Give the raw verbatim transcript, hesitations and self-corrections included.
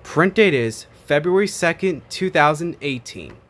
Print date is February second, two thousand eighteen.